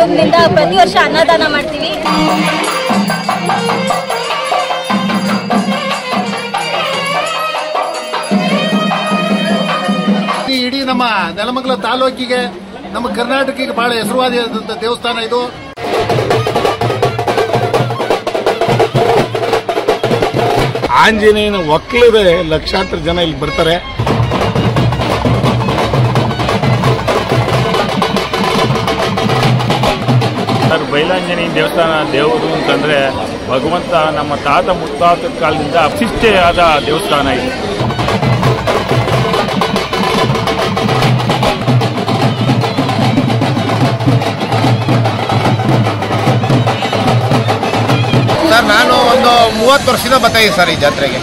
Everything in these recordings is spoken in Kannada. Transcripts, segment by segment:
ಸಂಘದಿಂದ ಪ್ರತಿ ವರ್ಷ ಅನ್ನದಾನ ಮಾಡ್ತೀವಿ. ಇಡೀ ನಮ್ಮ ನೆಲಮಂಗಲ ತಾಲೂಕಿಗೆ, ನಮ್ಮ ಕರ್ನಾಟಕಕ್ಕೆ ಬಹಳ ಹೆಸರುವಾದಿಯಾದಂಥ ದೇವಸ್ಥಾನ ಇದು. ಆಂಜನೇಯನ ಒಕ್ಕಲಿದೆ, ಲಕ್ಷಾಂತರ ಜನ ಇಲ್ಲಿ ಬರ್ತಾರೆ. ಬೈಲಾಂಜನೇಯ ದೇವಸ್ಥಾನ ದೇವರು ಅಂತಂದ್ರೆ ಭಗವಂತ ನಮ್ಮ ತಾತ ಮುತ್ತಾತ ಕಾಲದಿಂದ ಪ್ರತಿಷ್ಠೆಯಾದ ದೇವಸ್ಥಾನ ಇದೆ. ಸರ್ ನಾನು ಒಂದು 30 ವರ್ಷದಿಂದ ಬರ್ತಾ ಇದ್ದೀನಿ ಸರ್ ಈ ಜಾತ್ರೆಗೆ.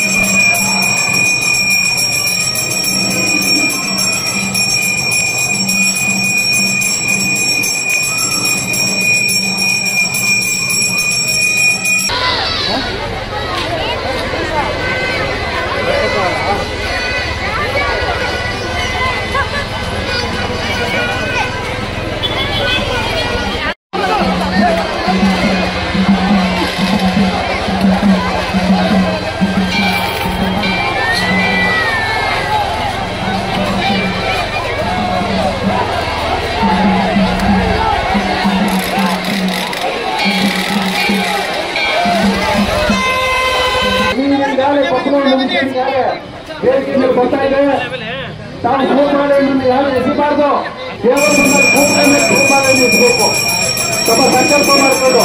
ಬರ್ತಾ ಇದೆ, ತಾವು ಭೂಪಾಲೆಯನ್ನು ಯಾರು ಎಸಿಬಾರ್ದು, ದೇವರು ಎಸಬೇಕು, ಸ್ವಲ್ಪ ಸಂಕಲ್ಪ ಮಾಡಿಕೊಂಡು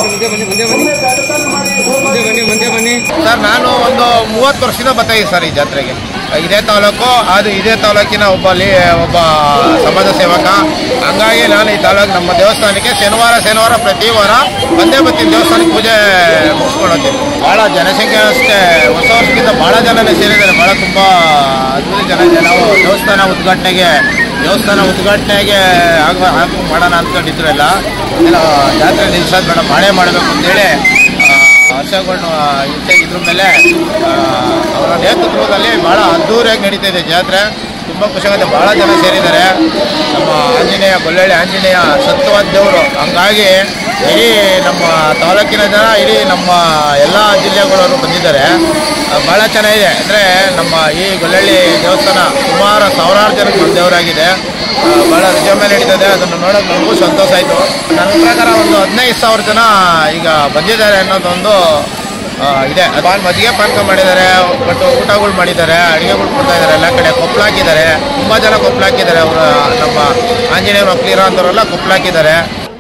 ಸರ್ ನಾನು ಒಂದು 30 ವರ್ಷದಿಂದ ಬರ್ತಾ ಇದ್ದೀನಿ ಸರ್ ಈ ಜಾತ್ರೆಗೆ. ಇದೇ ತಾಲೂಕು, ಅದು ಇದೇ ತಾಲೂಕಿನ ಒಬ್ಬ ಸಮಾಜ ಸೇವಕ. ಹಂಗಾಗಿ ನಾನು ಈ ತಾಲೂಕು ನಮ್ಮ ದೇವಸ್ಥಾನಕ್ಕೆ ಶನಿವಾರ ಪ್ರತಿ ವಾರ ಬಂದೇ ಬರ್ತೀನಿ. ದೇವಸ್ಥಾನಕ್ಕೆ ಪೂಜೆ ಮುಗಿಸ್ಕೊಂಡು ಹೋಗ್ತೀನಿ. ಭಾಳ ಜನಸಂಖ್ಯೆ ಅಷ್ಟೇ, ಹೊಸ ವರ್ಷಕ್ಕಿಂತ ಭಾಳ ಜನನೇ ಸೇರಿದ್ದಾರೆ. ಭಾಳ ತುಂಬ ಅದ್ಭುತ ಜನ ಇದೆ. ನಾವು ದೇವಸ್ಥಾನ ಉದ್ಘಾಟನೆಗೆ ಮಾಡೋಣ ಅಂದ್ಕೊಂಡಿದ್ರು. ಎಲ್ಲ ಜಾತ್ರೆ ನಿಲ್ಸೋದು ಬೇಡ, ಮಾಡೇ ಮಾಡಬೇಕು ಅಂತೇಳಿ ವರ್ಷಗಳು ಇದ್ರ ಮೇಲೆ ಅವರ ನೇತೃತ್ವದಲ್ಲಿ ಭಾಳ ಅದ್ದೂರಿಯಾಗಿ ನಡೀತಾ ಇದೆ ಜಾತ್ರೆ. ತುಂಬ ಖುಷಿಯಾಗುತ್ತೆ. ಭಾಳ ಜನ ಸೇರಿದ್ದಾರೆ. ನಮ್ಮ ಆಂಜನೇಯ, ಗೊಲ್ಲಳ್ಳಿ ಆಂಜನೇಯ ಸತ್ವವಾದ ದೇವರು. ಹಂಗಾಗಿ ಇಡೀ ನಮ್ಮ ತಾಲೂಕಿನ ಜನ, ಇಡೀ ನಮ್ಮ ಎಲ್ಲ ಜಿಲ್ಲೆಗಳವರು ಬಂದಿದ್ದಾರೆ. ಭಾಳ ಚೆನ್ನಾಗಿದೆ. ಅಂದರೆ ನಮ್ಮ ಈ ಗೊಲ್ಲಳ್ಳಿ ದೇವಸ್ಥಾನ ಸುಮಾರು ಸಾವಿರಾರು ಜನಕ್ಕೆ ಒಂದು ದೇವರಾಗಿದೆ. ಭಾಳ ವಿಜೃಂಭಣೆ ನಡೀತದೆ. ಅದನ್ನು ನೋಡೋಕೆ ನಮಗೂ ಸಂತೋಷ ಆಯಿತು. ನನ್ನ ಪ್ರಕಾರ ಒಂದು 15,000 ಜನ ಈಗ ಬಂದಿದ್ದಾರೆ ಅನ್ನೋದೊಂದು ಇದೆ. ಮಜ್ಜಿಗೆ ಪಾನಕ ಮಾಡಿದ್ದಾರೆ, ಬಟ್ ಊಟಗಳು ಮಾಡಿದ್ದಾರೆ, ಅಡುಗೆಗಳು ಕೊಡ್ತಾ ಇದ್ದಾರೆ. ಎಲ್ಲ ಕಡೆ ಕೊಪ್ಪಳ ಹಾಕಿದ್ದಾರೆ. ತುಂಬ ಜನ ಕೊಪ್ಪಳ ಹಾಕಿದ್ದಾರೆ. ಅವರು ನಮ್ಮ ಆಂಜನೇಯ ಮಕ್ಕಳಿರೋ ಅಂಥವರೆಲ್ಲ ಕೊಪ್ಪಳ ಹಾಕಿದ್ದಾರೆ.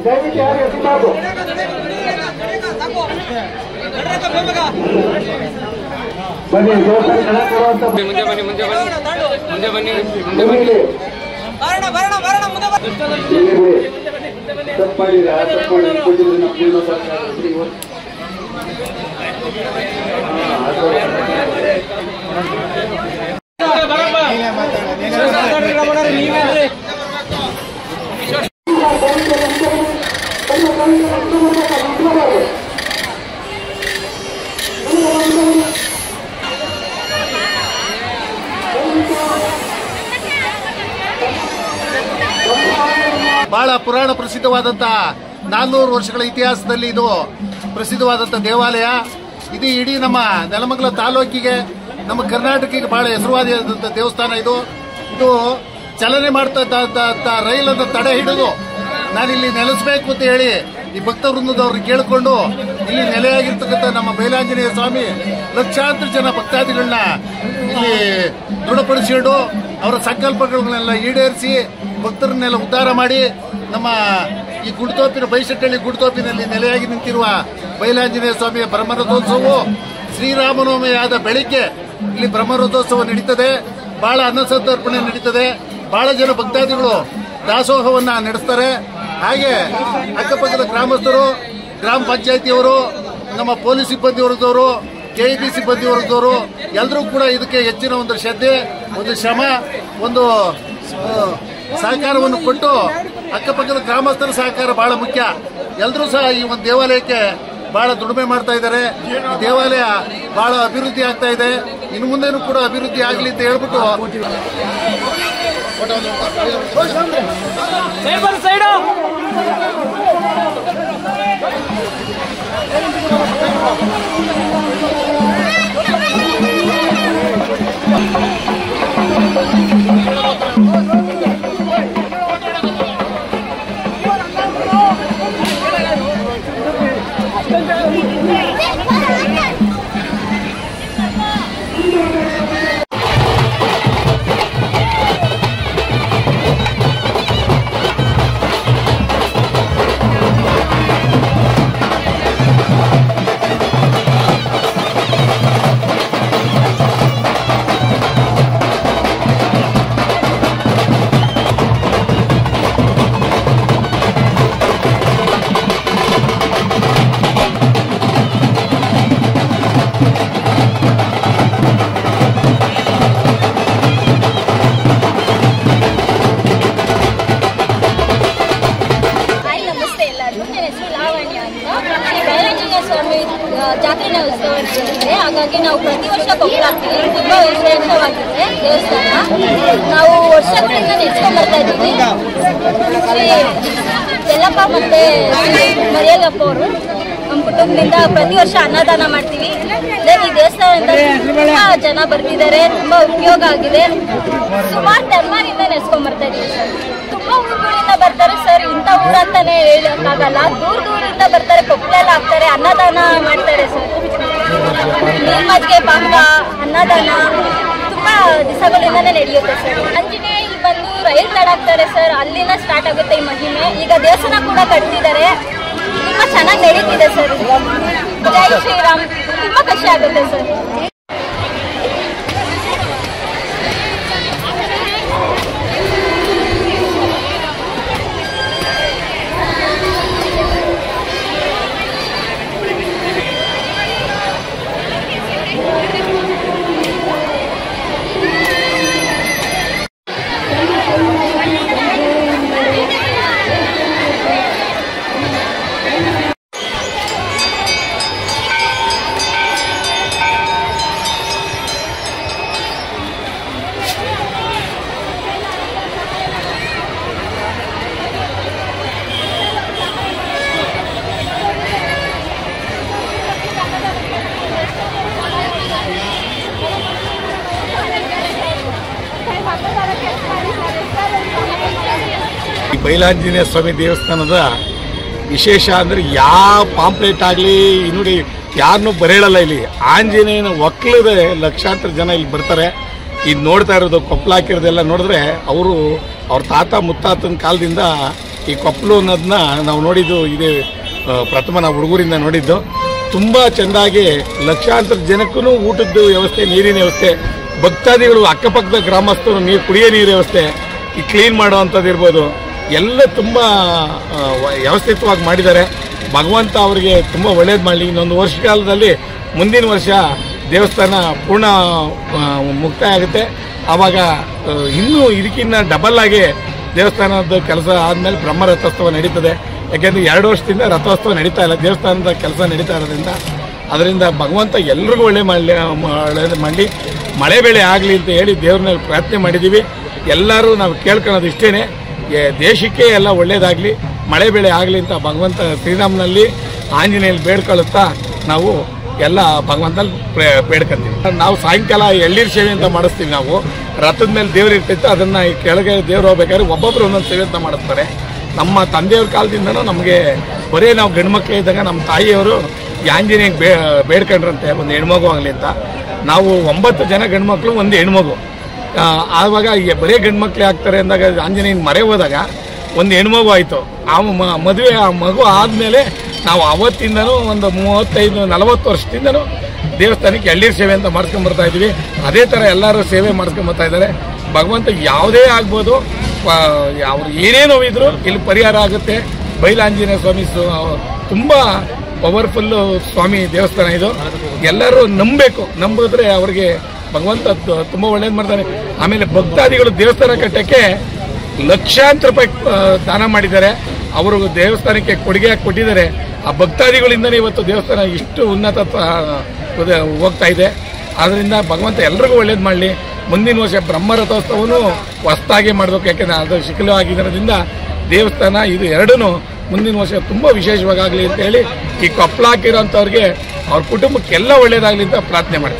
ಬಹಳ ಪುರಾಣ ಪ್ರಸಿದ್ಧವಾದಂಥ 400 ವರ್ಷಗಳ ಇತಿಹಾಸದಲ್ಲಿ ಇದು ಪ್ರಸಿದ್ಧವಾದಂಥ ದೇವಾಲಯ. ಇದು ಇಡೀ ನಮ್ಮ ನೆಲಮಂಗಲ ತಾಲೂಕಿಗೆ, ನಮ್ಮ ಕರ್ನಾಟಕಕ್ಕೆ ಬಹಳ ಹೆಸರುವಾದಿಯಾದಂಥ ದೇವಸ್ಥಾನ ಇದು. ಇದು ಚಲನೆ ಮಾಡ್ತಾ ಇದ್ದ ರೈಲನ್ನು ತಡೆ ಹಿಡಿದು ನಾನಿಲ್ಲಿ ನೆಲೆಸಬೇಕು ಅಂತ ಹೇಳಿ ಈ ಭಕ್ತ ವೃಂದದವ್ರನ್ನ ಕೇಳಿಕೊಂಡು ಇಲ್ಲಿ ನೆಲೆಯಾಗಿರ್ತಕ್ಕಂಥ ನಮ್ಮ ಬೈಲಾಂಜನೇಯ ಸ್ವಾಮಿ ಲಕ್ಷಾಂತರ ಜನ ಭಕ್ತಾದಿಗಳನ್ನ ಇಲ್ಲಿ ದೃಢಪಡಿಸಿಕೊಂಡು ಅವರ ಸಂಕಲ್ಪಗಳನ್ನೆಲ್ಲ ಈಡೇರಿಸಿ ಭಕ್ತರನ್ನೆಲ್ಲ ಉದ್ಧಾರ ಮಾಡಿ ನಮ್ಮ ಈ ಗುಡ್ತೋಪಿನ ಬೈಶೆಟ್ಟಳ್ಳಿ ಗುಡ್ತೋಪಿನಲ್ಲಿ ನೆಲೆಯಾಗಿ ನಿಂತಿರುವ ಬೈಲಾಂಜನೇಯ ಸ್ವಾಮಿಯ ಬ್ರಹ್ಮರಥೋತ್ಸವವು ಶ್ರೀರಾಮನವಮಿಯಾದ ಬೆಳಿಗ್ಗೆ ಇಲ್ಲಿ ಬ್ರಹ್ಮರಥೋತ್ಸವ ನಡೀತದೆ. ಬಹಳ ಅನ್ನಸಂತರ್ಪಣೆ ನಡೀತದೆ. ಬಹಳ ಜನ ಭಕ್ತಾದಿಗಳು ದಾಸೋಹವನ್ನ ನಡೆಸ್ತಾರೆ. ಹಾಗೆ ಅಕ್ಕಪಕ್ಕದ ಗ್ರಾಮಸ್ಥರು, ಗ್ರಾಮ ಪಂಚಾಯತಿಯವರು, ನಮ್ಮ ಪೊಲೀಸ್ ಸಿಬ್ಬಂದಿ ವರ್ಗದವರು, ಕೆಇಬಿ ಸಿಬ್ಬಂದಿ ವರ್ಗದವರು ಎಲ್ಲರೂ ಕೂಡ ಇದಕ್ಕೆ ಹೆಚ್ಚಿನ ಒಂದು ಶ್ರದ್ಧೆ, ಒಂದು ಶ್ರಮ, ಒಂದು ಸಹಕಾರವನ್ನು ಕೊಟ್ಟು ಅಕ್ಕಪಕ್ಕದ ಗ್ರಾಮಸ್ಥರ ಸಹಕಾರ ಬಹಳ ಮುಖ್ಯ. ಎಲ್ಲರೂ ಸಹ ಈ ಒಂದು ದೇವಾಲಯಕ್ಕೆ ಬಹಳ ದುಡಿಮೆ ಮಾಡ್ತಾ ಇದ್ದಾರೆ. ಈ ದೇವಾಲಯ ಬಹಳ ಅಭಿವೃದ್ಧಿ ಆಗ್ತಾ ಇದೆ. ಇನ್ನು ಮುಂದೆನೂ ಕೂಡ ಅಭಿವೃದ್ಧಿ ಆಗಲಿ ಅಂತ ಹೇಳ್ಬಿಟ್ಟು ಸೈಡ್ ಜಾತ್ರೆ ಉತ್ಸವ ನಡೆಯುತ್ತೆ. ಹಾಗಾಗಿ ನಾವು ಪ್ರತಿ ವರ್ಷ ಕೊಪ್ಪಳಾಗ್ತೀವಿ. ತುಂಬಾ ವಿಶೇಷವಾಗಿದೆ ದೇವಸ್ಥಾನ. ನಾವು ವರ್ಷಗಳಿಂದ ನೆಚ್ಕೊಂಡು ಬರ್ತಾ ಇದ್ದೀವಿ. ಶ್ರೀ ಯಲ್ಲಪ್ಪ ಮತ್ತೆ ಮರಿಯಲ್ಲಪ್ಪ ಅವರು ನಮ್ಮ ಕುಟುಂಬದಿಂದ ಪ್ರತಿ ವರ್ಷ ಅನ್ನದಾನ ಮಾಡ್ತೀವಿ. ಈ ದೇವಸ್ಥಾನದಿಂದ ತುಂಬಾ ಜನ ಬರ್ತಿದ್ದಾರೆ. ತುಂಬಾ ಉಪಯೋಗ ಆಗಿದೆ. ಸುಮಾರು ಧರ್ಮದಿಂದ ನೆಚ್ಕೊಂಡ್ ಬರ್ತಾ ಇದೀವಿ ಸರ್. ತುಂಬಾ ಊರುಗಳಿಂದ ಬರ್ತಾರೆ ಸರ್. ಇಂಥ ಊರಂತಾನೆ ಹೇಳಕ್ಕಾಗಲ್ಲ. ದೂರದಿಂದ ಬರ್ತಾರೆ. ಕೊಪ್ಪಳೆಲ್ಲ ಆಗ್ತಾರೆ. ಅನ್ನದಾನ ಮಾಡ್ತಾರೆ ಸರ್. ನೀರ್ ಮಜ್ಜಿಗೆ ಪಾಕ ಅನ್ನದಾನ ತುಂಬಾ ದಿವಸಗಳಿಂದಾನೇ ನಡೆಯುತ್ತೆ ಸರ್. ಆಂಜನೇಯ ಇಲ್ಲಿ ಬಂದು ರೈಲ್ ತಡಾಕ್ತಾರೆ ಸರ್. ಅಲ್ಲಿಂದ ಸ್ಟಾರ್ಟ್ ಆಗುತ್ತೆ ಈ ಮಹಿಮೆ. ಈಗ ದೇವಸ್ಥಾನ ಕೂಡ ಕಟ್ತಿದ್ದಾರೆ. ತುಂಬಾ ಚೆನ್ನಾಗಿ ನಡೀತಿದೆ ಸರ್. ಜೈ ಶ್ರೀರಾಮ್. ತುಂಬಾ ಖುಷಿ ಆಗುತ್ತೆ ಸರ್. ಬೈಲಾಂಜನೇಯ ಸ್ವಾಮಿ ದೇವಸ್ಥಾನದ ವಿಶೇಷ ಅಂದರೆ ಯಾವ ಪಾಂಪ್ಲೆಟ್ ಆಗಲಿ ನೋಡಿ ಯಾರನ್ನೂ ಬರೇಳಲ್ಲ. ಇಲ್ಲಿ ಆಂಜನೇಯನ ಒಕ್ಕಲದ ಲಕ್ಷಾಂತರ ಜನ ಇಲ್ಲಿ ಬರ್ತಾರೆ. ಇದು ನೋಡ್ತಾ ಇರೋದು ಕೊಪ್ಪಳ ಹಾಕಿರೋದೆಲ್ಲ ನೋಡಿದ್ರೆ ಅವ್ರ ತಾತ ಮುತ್ತಾತನ ಕಾಲದಿಂದ ಈ ಕೊಪ್ಪಲು ಅನ್ನೋದನ್ನ ನಾವು ನೋಡಿದ್ದು ಇದೇ ಪ್ರಥಮ ನಾವು ಹುಡುಗರಿಂದ ನೋಡಿದ್ದು. ತುಂಬ ಚೆಂದಾಗಿ ಲಕ್ಷಾಂತರ ಜನಕ್ಕೂ ಊಟದ ವ್ಯವಸ್ಥೆ, ನೀರಿನ ವ್ಯವಸ್ಥೆ, ಭಕ್ತಾದಿಗಳು ಅಕ್ಕಪಕ್ಕದ ಗ್ರಾಮಸ್ಥರು ಕುಡಿಯೋ ನೀರು ವ್ಯವಸ್ಥೆ, ಈ ಕ್ಲೀನ್ ಮಾಡೋವಂಥದ್ದು ಇರ್ಬೋದು, ಎಲ್ಲ ತುಂಬ ವ್ಯವಸ್ಥಿತವಾಗಿ ಮಾಡಿದ್ದಾರೆ. ಭಗವಂತ ಅವರಿಗೆ ತುಂಬ ಒಳ್ಳೇದು ಮಾಡಲಿ. ಇನ್ನೊಂದು ವರ್ಷ ಕಾಲದಲ್ಲಿ ಮುಂದಿನ ವರ್ಷ ದೇವಸ್ಥಾನ ಪೂರ್ಣ ಮುಕ್ತಾಯ ಆಗುತ್ತೆ. ಆವಾಗ ಇನ್ನೂ ಇದಕ್ಕಿಂತ ಡಬಲ್ ಆಗಿ ದೇವಸ್ಥಾನದ ಕೆಲಸ ಆದಮೇಲೆ ಬ್ರಹ್ಮ ರಥೋತ್ಸವ ನಡೀತದೆ. ಯಾಕೆಂದರೆ 2 ವರ್ಷದಿಂದ ರಥೋತ್ಸವ ನಡೀತಾ ಇಲ್ಲ. ದೇವಸ್ಥಾನದ ಕೆಲಸ ನಡೀತಾ ಇರೋದ್ರಿಂದ ಅದರಿಂದ ಭಗವಂತ ಎಲ್ರಿಗೂ ಒಳ್ಳೇದು ಮಾಡಲಿ, ಮಳೆ ಬೆಳೆ ಆಗಲಿ ಅಂತ ಹೇಳಿ ದೇವ್ರನ್ನ ಪ್ರಾರ್ಥನೆ ಮಾಡಿದ್ದೀವಿ. ಎಲ್ಲರೂ ನಾವು ಕೇಳ್ಕೊಳ್ಳೋದು ಇಷ್ಟೇ, ದೇಶಕ್ಕೆ ಎಲ್ಲ ಒಳ್ಳೇದಾಗಲಿ, ಮಳೆ ಬೆಳೆ ಆಗಲಿ ಅಂತ ಭಗವಂತ ಶ್ರೀರಾಮನಲ್ಲಿ ಆಂಜನೇಯಲ್ಲಿ ಬೇಡ್ಕೊಳ್ಳುತ್ತಾ ನಾವು ಎಲ್ಲ ಭಗವಂತನಲ್ಲಿ ಬೇಡ್ಕೊಂತೀವಿ. ನಾವು ಸಾಯಂಕಾಲ ಎಳ್ಳೀರು ಸೇವೆ ಅಂತ ಮಾಡಿಸ್ತೀವಿ. ನಾವು ರಥದ ಮೇಲೆ ದೇವ್ರು ಇರ್ತಿತ್ತು, ಅದನ್ನು ಕೆಳಗೆ ದೇವ್ರು ಹೋಗ್ಬೇಕಾದ್ರೆ ಒಬ್ಬೊಬ್ಬರು ಒಂದೊಂದು ಸೇವೆ ಅಂತ ಮಾಡಿಸ್ತಾರೆ. ನಮ್ಮ ತಂದೆಯವ್ರ ಕಾಲದಿಂದನೂ ನಮಗೆ ಬರೀ ನಾವು ಗಂಡು ಮಕ್ಕಳು ಇದ್ದಾಗ ನಮ್ಮ ತಾಯಿಯವರು ಆಂಜನೇಯಗೆ ಬೇಡ್ಕೊಂಡ್ರಂತೆ ಒಂದು ಹೆಣ್ಮಗು ಆಗಲಿ ಅಂತ. ನಾವು 9 ಜನ ಗಂಡು ಮಕ್ಕಳು, 1 ಹೆಣ್ಮಗು. ಆವಾಗ ಬರೀ ಗಂಡು ಮಕ್ಕಳೇ ಆಗ್ತಾರೆ ಅಂದಾಗ ಆಂಜನೇಯನ ಮರೆ ಹೋದಾಗ ಒಂದು ಹೆಣ್ಮಗು ಆಯಿತು. ಮದುವೆ ಆ ಮಗು ಆದಮೇಲೆ ನಾವು ಅವತ್ತಿಂದನೂ ಒಂದು 35-40 ವರ್ಷದಿಂದನೂ ದೇವಸ್ಥಾನಕ್ಕೆ ಎಳ್ಳೀರು ಸೇವೆ ಅಂತ ಮಾಡ್ಕೊಂಬರ್ತಾ ಇದ್ದೀವಿ. ಅದೇ ಥರ ಎಲ್ಲರೂ ಸೇವೆ ಮಾಡ್ಕೊಂಬರ್ತಾ ಇದ್ದಾರೆ. ಭಗವಂತ ಯಾವುದೇ ಆಗ್ಬೋದು, ಅವ್ರು ಏನೇನು ಇದ್ರು ಇಲ್ಲಿ ಪರಿಹಾರ ಆಗುತ್ತೆ. ಬೈಲಾಂಜನೇಯ ಸ್ವಾಮಿ ತುಂಬ ಪವರ್ಫುಲ್ಲು ಸ್ವಾಮಿ ದೇವಸ್ಥಾನ ಇದು. ಎಲ್ಲರೂ ನಂಬಬೇಕು. ನಂಬಿದ್ರೆ ಅವ್ರಿಗೆ ಭಗವಂತ ತುಂಬ ಒಳ್ಳೇದು ಮಾಡ್ತಾನೆ. ಆಮೇಲೆ ಭಕ್ತಾದಿಗಳು ದೇವಸ್ಥಾನ ಕಟ್ಟಕ್ಕೆ ಲಕ್ಷಾಂತರ ರೂಪಾಯಿ ದಾನ ಮಾಡಿದ್ದಾರೆ. ಅವರು ದೇವಸ್ಥಾನಕ್ಕೆ ಕೊಡುಗೆ ಕೊಟ್ಟಿದ್ದಾರೆ. ಆ ಭಕ್ತಾದಿಗಳಿಂದನೇ ಇವತ್ತು ದೇವಸ್ಥಾನ ಇಷ್ಟು ಉನ್ನತ ಹೋಗ್ತಾ ಇದೆ. ಆದ್ದರಿಂದ ಭಗವಂತ ಎಲ್ರಿಗೂ ಒಳ್ಳೇದು ಮಾಡಲಿ. ಮುಂದಿನ ವರ್ಷ ಬ್ರಹ್ಮ ರಥೋತ್ಸವನೂ ಹೊಸದಾಗಿ ಮಾಡಬೇಕು. ಯಾಕೆಂದರೆ ಅದು ಶಿಥಿಲವಾಗಿರೋದ್ರಿಂದ ದೇವಸ್ಥಾನ ಇದು ಎರಡೂ ಮುಂದಿನ ವರ್ಷ ತುಂಬ ವಿಶೇಷವಾಗಿ ಆಗಲಿ ಅಂತ ಹೇಳಿ ಈ ಕೊಪ್ಪಳ ಹಾಕಿರೋಂಥವ್ರಿಗೆ ಅವ್ರ ಕುಟುಂಬಕ್ಕೆಲ್ಲ ಒಳ್ಳೇದಾಗಲಿ ಅಂತ ಪ್ರಾರ್ಥನೆ ಮಾಡ್ತೀವಿ.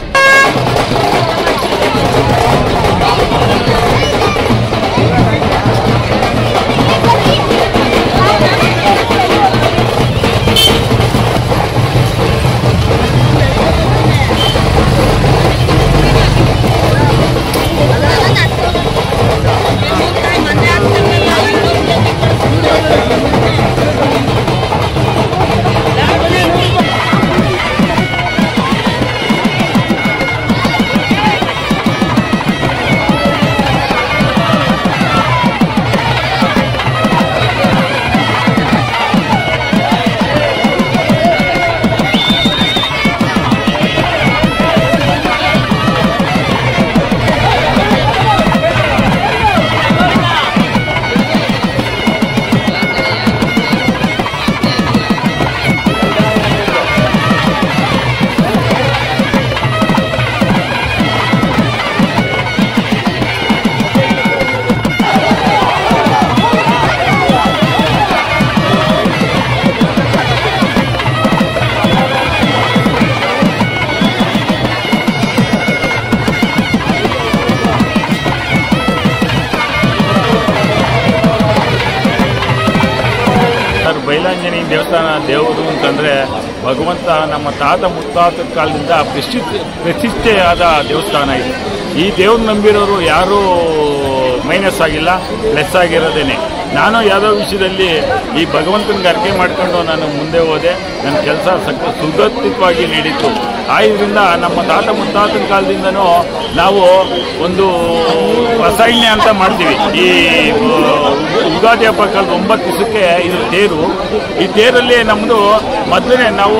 ಬೈಲಾಂಜನೇಯ ದೇವಸ್ಥಾನ ದೇವರು ಅಂತಂದರೆ ಭಗವಂತ ನಮ್ಮ ತಾತ ಮುತ್ತಾತ ಕಾಲದಿಂದ ಪ್ರತಿಷ್ಠೆಯಾದ ದೇವಸ್ಥಾನ ಇದೆ. ಈ ದೇವ್ರು ನಂಬಿರೋರು ಯಾರೂ ಮೈನಸ್ ಆಗಿಲ್ಲ, ಪ್ಲಸ್ ಆಗಿರೋದೇನೆ. ನಾನು ಯಾವುದೋ ವಿಷಯದಲ್ಲಿ ಈ ಭಗವಂತನಿಗೆ ಅರ್ಕೆ ಮಾಡಿಕೊಂಡು ನಾನು ಮುಂದೆ ಹೋದೆ. ನನ್ನ ಕೆಲಸ ಸುಗಟ್ಟಿತವಾಗಿ ನಡೀತು. ಇದರಿಂದ ನಮ್ಮ ತಾತ ಮುತ್ತಾತನ ಕಾಲದಿಂದನೂ ನಾವು ಒಂದು ರಸಾಯನ ಅಂತ ಮಾಡ್ತೀವಿ. ಈ ಯುಗಾದಿ ಹಬ್ಬ ಕಾಲದ 9 ದಿವಸಕ್ಕೆ ಇದು ತೇರು. ಈ ತೇರಲ್ಲಿ ನಮ್ಮದು ಮೊದಲನೇ ನಾವು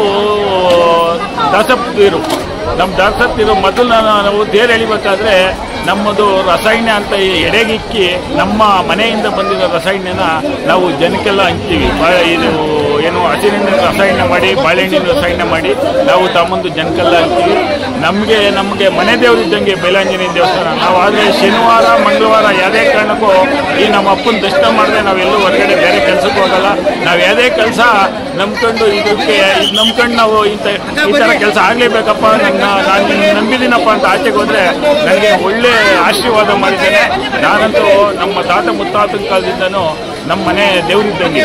ದಾಸಪ್ತೀರು, ನಮ್ಮ ದಾಸಪ್ತೀರು ಮೊದಲು ನಾವು ತೇರು ಎಳಿಬೇಕಾದ್ರೆ ನಮ್ಮದು ರಸಾಯನ ಅಂತ ಎಡೆಗಿಕ್ಕಿ ನಮ್ಮ ಮನೆಯಿಂದ ಬಂದಿರೋ ರಸಾಯನ ನಾವು ಜನಕ್ಕೆಲ್ಲ ಹಂಚ್ತೀವಿ. ಇದು ಏನು ಹಸಿರಿನ ರಸಾಯನ ಮಾಡಿ, ಬಾಳೆಹಣ್ಣಿನ ರಸಾಯನ ಮಾಡಿ ನಾವು ತಮ್ಮಂದು ಜನಕ್ಕೆಲ್ಲ ಹಂಚ್ತೀವಿ. ನಮಗೆ ಮನೆ ದೇವರಿದ್ದಂಗೆ ಬೈಲಾಂಜನೇಯ ದೇವಸ್ಥಾನ. ನಾವು ಆದರೆ ಶನಿವಾರ ಮಂಗಳವಾರ ಯಾವುದೇ ಕಾರಣಕ್ಕೂ ಈ ನಮ್ಮ ಅಪ್ಪನ ದರ್ಶನ ಮಾಡಿದ್ರೆ ನಾವೆಲ್ಲೂ ಹೊರಗಡೆ ಬೇರೆ ಕೆಲಸಕ್ಕೆ ಹೋಗಲ್ಲ. ನಾವು ಯಾವುದೇ ಕೆಲಸ ನಂಬ್ಕೊಂಡು ಇದಕ್ಕೆ ನಂಬ್ಕೊಂಡು ನಾವು ಈ ಥರ ಕೆಲಸ ಆಗಲೇಬೇಕಪ್ಪ, ನಾನು ನಂಬಿದ್ದೀನಪ್ಪ ಅಂತ ಆಚೆಗೆ ಹೋದರೆ ನನಗೆ ಒಳ್ಳೆ ಆಶೀರ್ವಾದ ಮಾಡಿದ್ದೇನೆ. ನಾನಂತೂ ನಮ್ಮ ತಾತ ಮುತ್ತಾತನ ಕಾಲದಿಂದನೂ ನಮ್ಮ ಮನೆ ದೇವರಿದ್ದಂಗೆ.